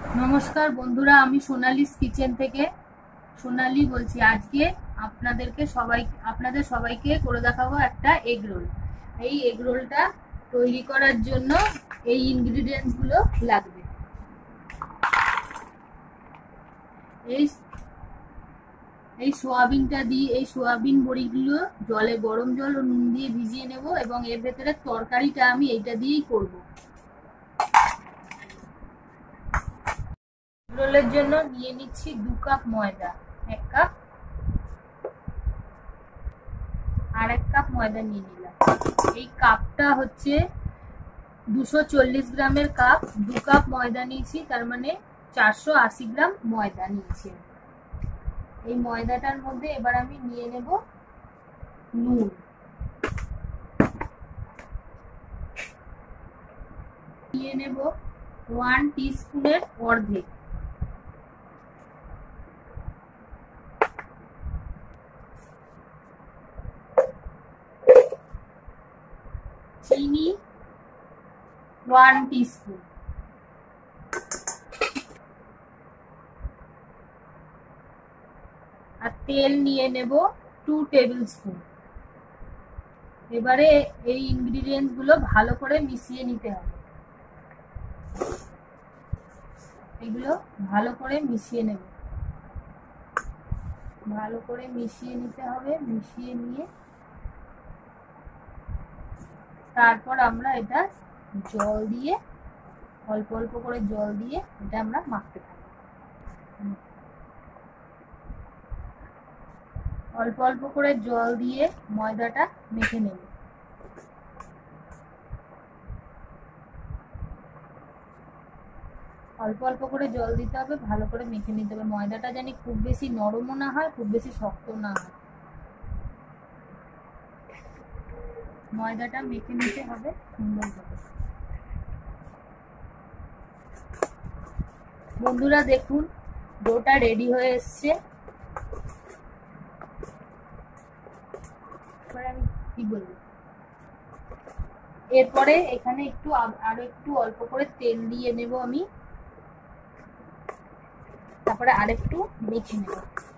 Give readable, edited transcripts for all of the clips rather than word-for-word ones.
নমস্কার বন্ধুরা, আমি সোনালিস কিচেন থেকে সোনালি বলছি। আজকে আপনাদের সবাইকে করে দেখাবো একটা এগ রোল। এই এগ রোলটা তৈরি করার জন্য এই ইনগ্রিডিয়েন্টস গুলো লাগবে। এই এই সোয়াবিন বড়িগুলো গরম জল ও নুন দিয়ে ভিজিয়ে নেব এবং এর ভেতরে তরকারিটা আমি এইটা দিয়েই করব। রোলের জন্য নিয়ে নিচ্ছি 2 কাপ ময়দা, 1 কাপ আর 1 কাপ ময়দা নিয়ে নিলাম। এই কাপটা হচ্ছে 240 গ্রামের কাপ। 2 কাপ ময়দা নিয়েছি, তার মানে 480 গ্রাম ময়দা নিয়েছি। এই ময়দাটার মধ্যে এবার আমি নিয়ে নেব নুন, নিয়ে নেব 1 টিস্পুনের অর্ধেক, চিনি 1 টিস্পুন, আর তেল নিয়ে নেব 2 টেবিল স্পুন। এবারে এই ইনগ্রিডিয়েন্টস গুলো ভালো করে মিশিয়ে নিতে হবে। এগুলো ভালো করে মিশিয়ে নেব, ভালো করে মিশিয়ে নিতে হবে। মিশিয়ে নিয়ে তারপর আমরা এটা জল দিয়ে, অল্প অল্প করে জল দিয়ে এটা আমরা মাখতে থাকবো। অল্প অল্প করে জল দিয়ে ময়দাটা মেখে নেব। অল্প অল্প করে জল দিতে হবে, ভালো করে মেখে নিতে হবে। ময়দাটা জানি খুব বেশি নরমও না হয়, খুব বেশি শক্ত না হয়। ময়দাটা মেখে নিতে হবে সুন্দরভাবে। বন্ধুরা দেখুন, ডোটা রেডি হয়ে এসছে। আমি কি বলবো, এরপরে এখানে আরো একটু অল্প করে তেল দিয়ে নেব আমি, তারপরে আরেকটু মেখে নেব।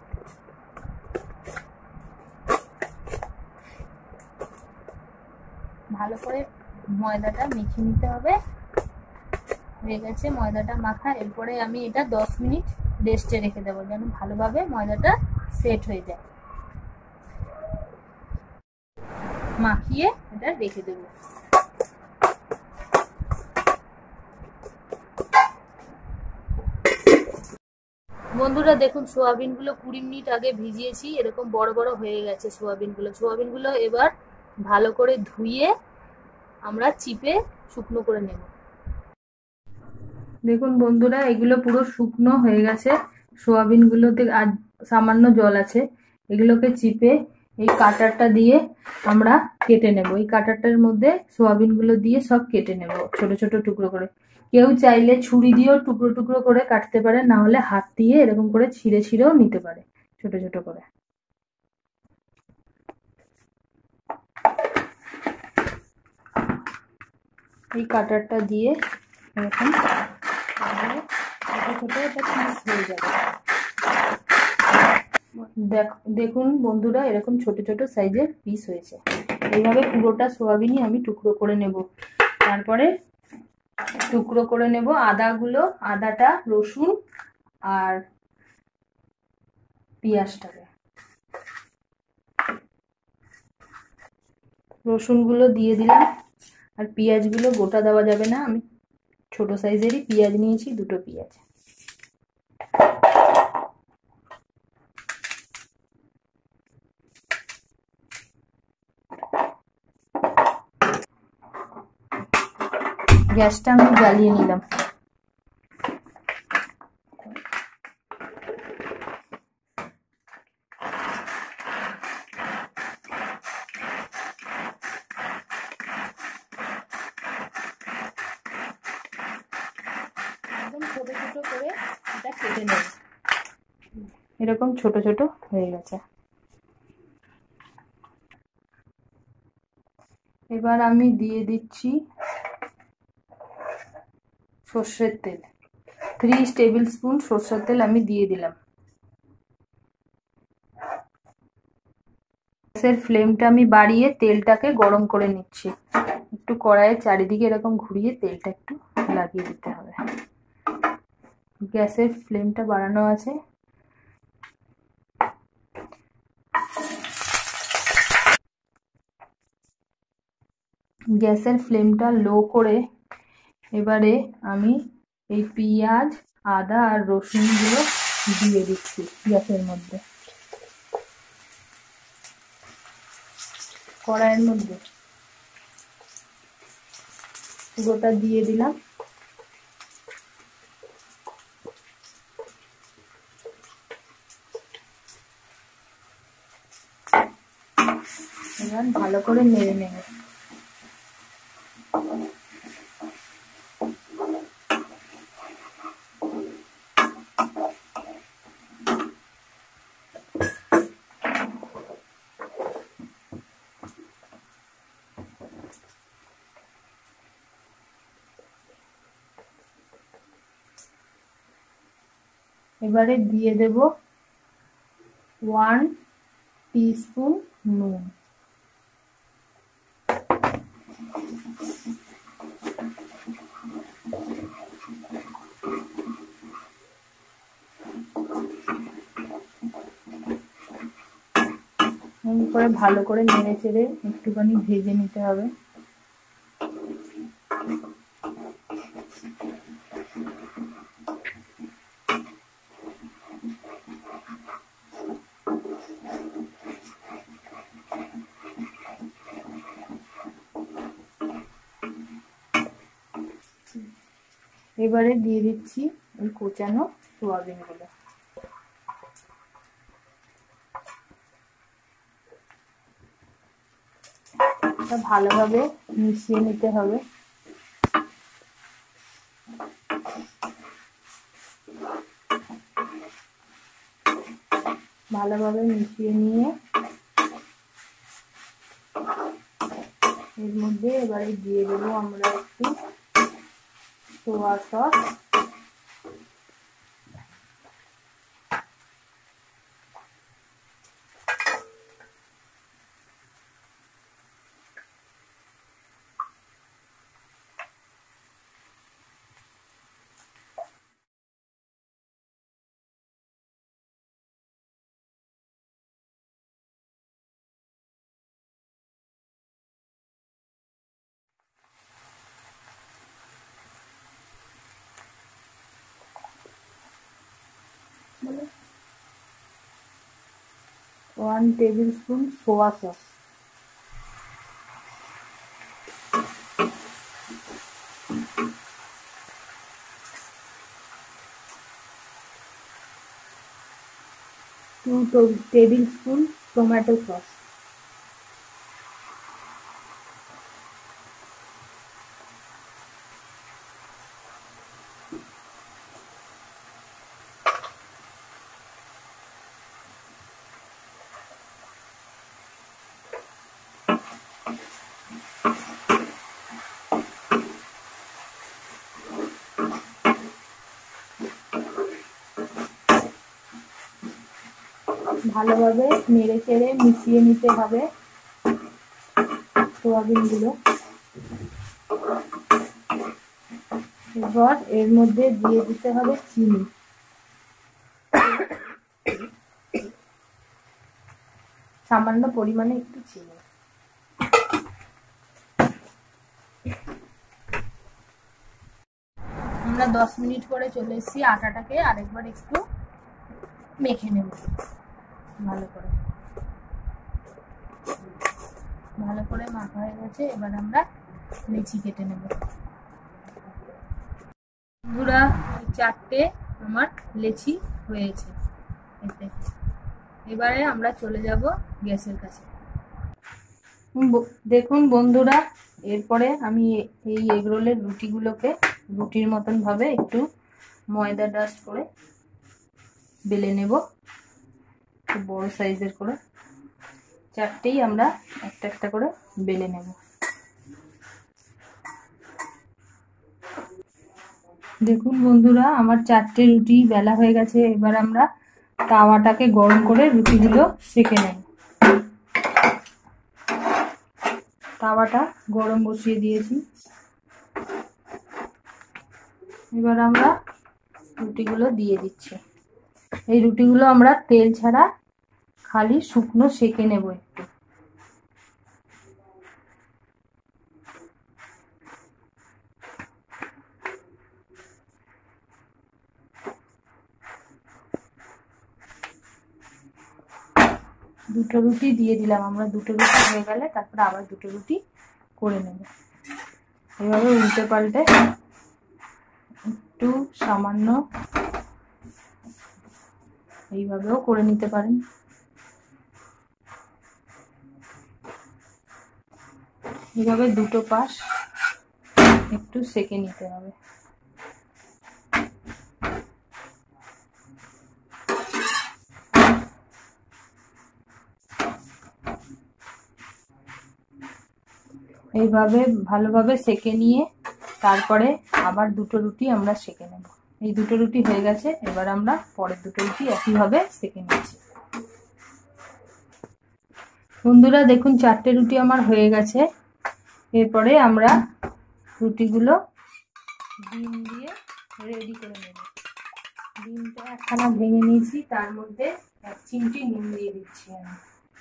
ভালো করে ময়দাটা মেখে নিতে হবে। হয়ে গেছে ময়দাটা মাখা। এরপরে আমি এটা 10 মিনিট রেস্টে রেখে দেবো, যেন ভালোভাবে ময়দাটা সেট হয়ে যায়। মাখিয়ে এটা রেখে দেবো। বন্ধুরা দেখুন, সোয়াবিন গুলো 20 মিনিট আগে ভিজিয়েছি, এরকম বড় বড় হয়ে গেছে সোয়াবিন গুলো এবার ভালো করে ধুয়ে আমরা চিপে শুকনো করে নেব। দেখুন বন্ধুরা, এগুলো পুরো শুকনো হয়ে গেছে। সোয়াবিন গুলোতে আর সামান্য জল আছে। এগুলোকে চিপে এই কাটারটা দিয়ে আমরা কেটে নেব। এই কাটারটার মধ্যে সোয়াবিন গুলো দিয়ে সব কেটে নেব ছোট ছোট টুকরো করে। কেউ চাইলে ছুরি দিয়েও টুকরো টুকরো করে কাটতে পারে, না হলে হাত দিয়ে এরকম করে ছিঁড়ে ছিঁড়েও নিতে পারে ছোট ছোট করে। এই কাটারটা দিয়ে এরকম ছোট ছোট এটা পিস হয়ে যাবে। দেখুন বন্ধুরা, এরকম ছোট ছোট সাইজের পিস হয়েছে। এইভাবে পুরোটা সোয়াবিনই আমি টুকরো করে নেব। তারপরে টুকরো করে নেব আদাটা, রসুন আর পেঁয়াজটাকে। রসুনগুলো দিয়ে দিলাম, আর পেঁয়াজগুলো গোটা দেওয়া যাবে না। আমি ছোট সাইজেরই পেঁয়াজ নিয়েছি, 2টো পেঁয়াজ। গ্যাসটা আমি জ্বালিয়ে নিলাম। একদম ছোট ছোট করে এটা কেটে নেব। এরকম ছোট ছোট হয়ে গেছে। এবার আমি দিয়ে দিচ্ছি সর্ষের তেল। 3 টেবিল স্পুন সরষের তেল আমি দিয়ে দিলাম। গ্যাসের ফ্লেমটা আমি বাড়িয়ে তেলটাকে গরম করে নিচ্ছি। একটু কড়াইয়ের চারিদিকে এরকম ঘুরিয়ে তেলটা একটু লাগিয়ে দিতে হবে। গ্যাসের ফ্লেমটা বাড়ানো আছে। গ্যাসের ফ্লেমটা লো করে এবারে আমি এই পেঁয়াজ, আদা আর রসুনগুলো দিয়ে দিচ্ছি গ্যাসের মধ্যে, কড়াইয়ের মধ্যে পুরোটা দিয়ে দিলাম। এবার ভালো করে নেড়ে নেব। এবারে দিয়ে দেব 1 টিস্পুন নুন। করে ভালো করে নেড়ে চেড়ে একটুখানি ভেজে নিতে হবে। এবারে দিয়ে দিচ্ছি এই কোচানো সোয়াবিন গুলো। ভালোভাবে মিশিয়ে নিতে হবে। ভালোভাবে মিশিয়ে নিয়ে এর মধ্যে এবারে দিয়ে দেবো আমরা একটু soya sauce, one tablespoon soya sauce, two tablespoon tomato sauce, ভালোভাবে নেড়ে চেড়ে মিশিয়ে নিতে হবে সোয়াবিন গুলো। এবার এর মধ্যে দিয়ে দিতে হবে চিনি। সামান্য পরিমাণে একটু চিনি। আমরা 10 মিনিট পরে চলে এসেছি। আটাটাকে আরেকবার একটু মেখে নেব ভালো করে মাখা হয়ে গেছে। এবার আমরা লেচি কেটে নেব। বন্ধুরা, 4টে আমার লেচি হয়েছে। এবারে আমরা চলে যাব গ্যাসের কাছে। দেখুন বন্ধুরা, এরপরে আমি এই এগরোলের রুটিগুলোকে রুটির মতন ভাবে একটু ময়দা ডাস্ট করে বেলে নেব, বড় সাইজের করে। 4টেই আমরা একটা একটা করে বেলে নেব। দেখুন বন্ধুরা, আমার 4টে রুটি বেলা হয়ে গেছে। এবার আমরা তাওয়াটাকে গরম করে রুটিগুলো সেঁকে নেব। তাওয়াটা গরম বসিয়ে দিয়েছি। এবার আমরা রুটিগুলো দিয়ে দিচ্ছি। এই রুটিগুলো আমরা তেল ছাড়া খালি শুকনো সেঁকে নেব একটু। দুটো রুটি দিয়ে দিলাম আমরা। দুটো রুটি হয়ে গেলে তারপরে আবার দুটো রুটি করে নেব। এভাবে উল্টে পাল্টে একটু সামান্য এইভাবেও করে নিতে পারেন। এইভাবে দুটো পাশ একটু সেঁকে নিতে হবে। এইভাবে ভালোভাবে সেঁকে নিয়ে তারপরে আবার দুটো রুটি আমরা সেঁকে নেব। এই দুটো রুটি হয়ে গেছে। এবার আমরা পরের দুটো রুটি একইভাবে সেঁকে নিচ্ছি। বন্ধুরা দেখুন, 4টে রুটি আমার হয়ে গেছে। এরপরে আমরা রুটিগুলো ডিম দিয়ে রেডি করে নেব। ডিমটা একখানা ভেঙে নিয়েছি, তার মধ্যে 1 চিমটি নুন দিয়ে দিচ্ছি আমি।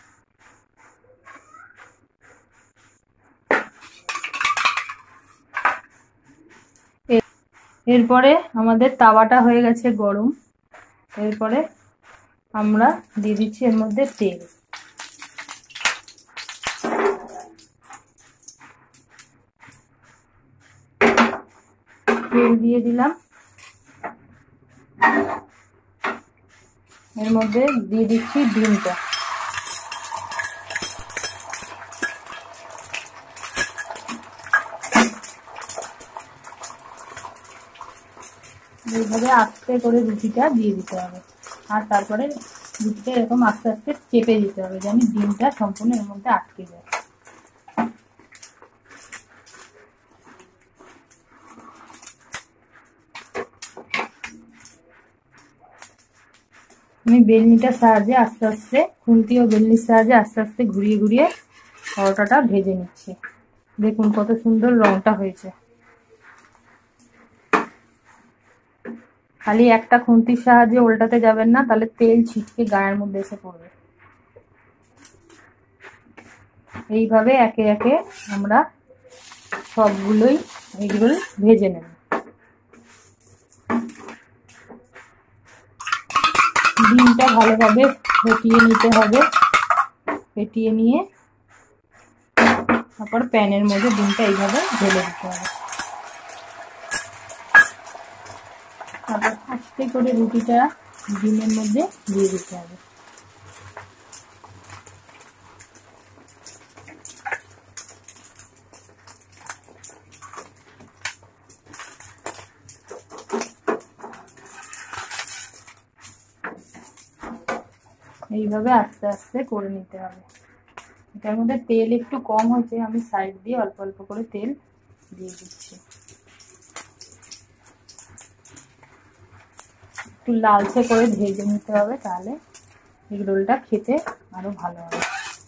এরপরে আমাদের তাওয়াটা হয়ে গেছে গরম। এরপরে আমরা দিয়ে দিচ্ছি এর মধ্যে তেল। তেল দিয়ে দিলাম। এর মধ্যে দিয়ে দিচ্ছি ডিমটা। এইভাবে আস্তে করে রুটিটা দিয়ে দিতে হবে। আর তারপরে রুটিটা এরকম আস্তে আস্তে চেপে দিতে হবে, যেন ডিমটা সম্পূর্ণ এর মধ্যে আটকে যায়। আমি বেলনিটার সাহায্যে আস্তে আস্তে, খুন্তি ও বেলনির সাহায্যে আস্তে আস্তে ঘুরিয়ে ঘুরিয়ে পরোটাটা ভেজে নিচ্ছি। দেখুন কত সুন্দর রংটা হয়েছে। খালি একটা খুন্তির সাহায্যে উল্টাতে যাবেন না, তাহলে তেল ছিটকে গায়ের মধ্যে এসে পড়বে। এইভাবে একে একে আমরা সবগুলোই এগুলো ভেজে নেব। ডিমটা ভালোভাবে ফেটিয়ে নিতে হবে। ফেটিয়ে নিয়ে তারপর প্যানের মধ্যে ডিমটা এইভাবে ঢেলে দিতে হবে। তারপর আস্তে করে রুটিটা ডিমের মধ্যে দিয়ে দিতে হবে। এইভাবে আস্তে আস্তে করে নিতে হবে। এটার মধ্যে তেল একটু কম হয়েছে, আমি সাইড দিয়ে অল্প অল্প করে তেল দিয়ে দিচ্ছি। একটু লালচে করে ভেজে নিতে হবে, তাহলে এগ রোলটা খেতে আরো ভালো হবে।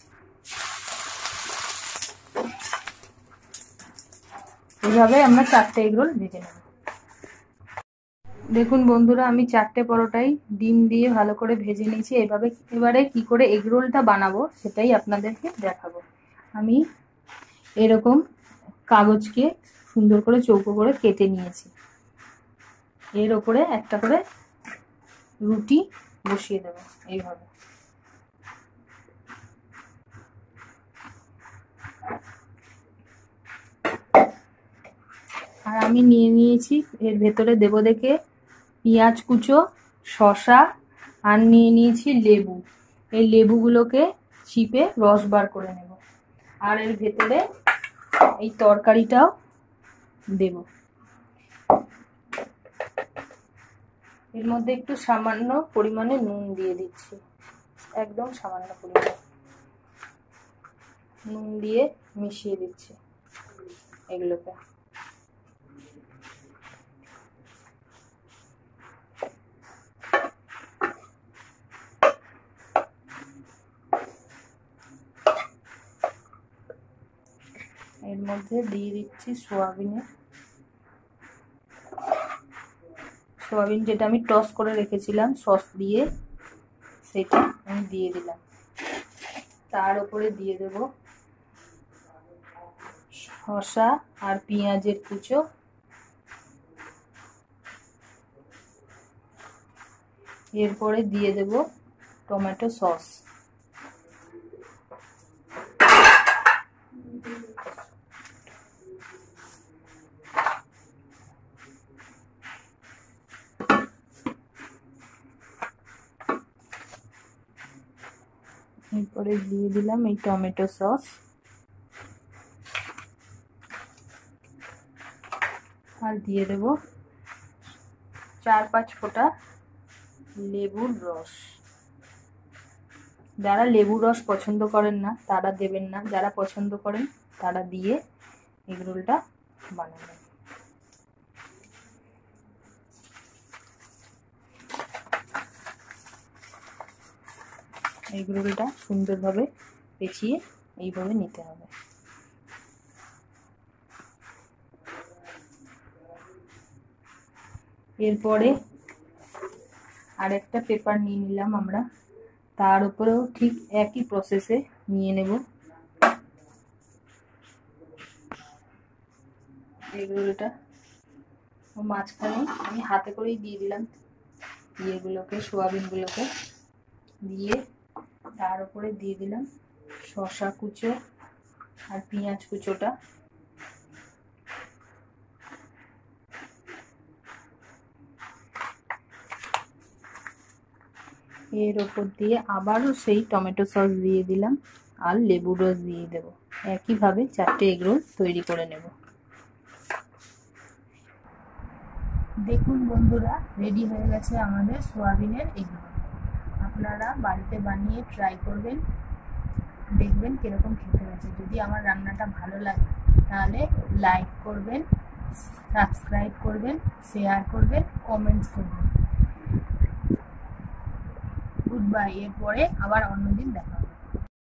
এইভাবে আমরা 4টে এগ রোল ভেজে নেব। দেখুন বন্ধুরা, আমি 4টে পরোটাই ডিম দিয়ে ভালো করে ভেজে নিয়েছি। এবারে কি করে এগ রোলটা বানাবো সেটাই আপনাদেরকে দেখাবো। আমি এরকম কাগজকে সুন্দর করে চৌকো করে কেটে নিয়েছি। এর ওপরে একটা করে রুটি বসিয়ে দেবো এইভাবে। আর আমি নিয়ে নিয়েছি এর ভেতরে দেবো দেখে পেঁয়াজ কুচো, শসা, আর নিয়ে নিয়েছি লেবু। এই লেবুগুলোকে চিপে রস বার করে নেব। আর এর ভেতরে এই তরকারিটাও দেব। এর মধ্যে একটু সামান্য পরিমাণে নুন দিয়ে দিচ্ছি, একদম সামান্য পরিমাণে নুন দিয়ে মিশিয়ে দিচ্ছি এগুলোকে। এর মধ্যে দিয়ে দিচ্ছি সোয়াবিন যেটা আমি টস করে রেখেছিলাম সস দিয়ে, সেটা আমি দিয়ে দিলাম। তার উপরে দিয়ে দেব শসা আর পেঁয়াজের কুচো, এরপরে দিয়ে দেব টমেটো সস। এরপরে দিয়ে দিলাম এই টমেটো সস, আর দিয়ে দেব 4-5 ফোঁটা লেবুর রস। যারা লেবুর রস পছন্দ করেন না তারা দেবেন না, যারা পছন্দ করেন তারা দিয়ে এগরোলটা বানাবেন। এগরোলটা সুন্দরভাবে পেঁচিয়ে এইভাবে নিতে হবে। এরপরে আরেকটা পেপার নিয়ে নিলাম আমরা, তার উপরেও ঠিক একই প্রসেসে নিয়ে নেব এগুলোটা। মাঝখানে আমি হাতে করেই দিয়ে দিলাম ইয়েগুলোকে, সোয়াবিনগুলোকে দিয়ে তার উপরে দিয়ে দিলাম শসা কুচো আর পেঁয়াজ কুচোটা। এর ওপর দিয়ে আবারও সেই টমেটো সস দিয়ে দিলাম আর লেবুর রস দিয়ে দেব। একইভাবে 4টে এগরোল তৈরি করে নেব। দেখুন বন্ধুরা, রেডি হয়ে গেছে আমাদের সোয়াবিনের এগরোল। আপনারা বাড়িতে বানিয়ে ট্রাই করবেন, দেখবেন কিরকম খেতে হয়েছে। যদি আমার রান্নাটা ভালো লাগে তাহলে লাইক করবেন, সাবস্ক্রাইব করবেন, শেয়ার করবেন, কমেন্টস করবেন। Good bye. এরপরে আবার অন্যদিন দেখা।